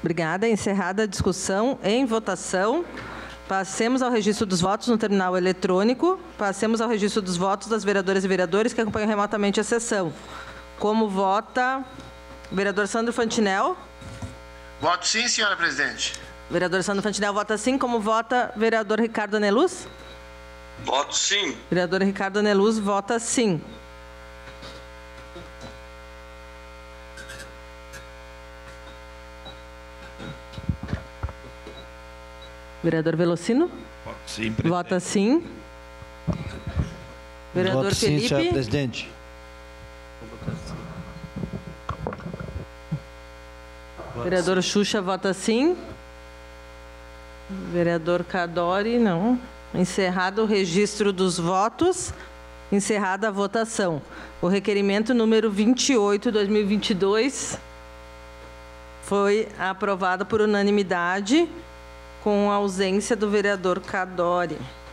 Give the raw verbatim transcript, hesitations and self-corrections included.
Obrigada. Encerrada a discussão, em votação. Passemos ao registro dos votos no terminal eletrônico. Passemos ao registro dos votos das vereadoras e vereadores que acompanham remotamente a sessão. Como vota o vereador Sandro Fantinel? Voto sim, senhora presidente. Vereador Sandro Fantinel vota sim. Como vota o vereador Ricardo Aneluz? Voto sim. Vereador Ricardo Aneluz vota sim. Vereador Velocino? Voto sim, presidente. Vota sim. Vereador Voto Felipe? sim, senhor presidente. Vereador Xuxa vota sim. Vereador Cadori, não. Encerrado o registro dos votos. Encerrada a votação. O requerimento número vinte e oito, dois mil e vinte e dois foi aprovado por unanimidade, com a ausência do vereador Cadori.